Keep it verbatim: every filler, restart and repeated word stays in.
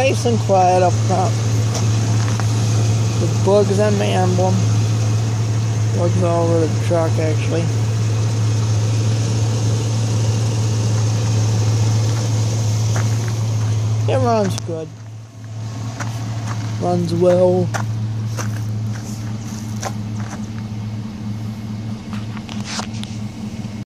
nice and quiet up front. The bugs on my emblem. Bugs all over the truck, actually. It runs good. Runs well.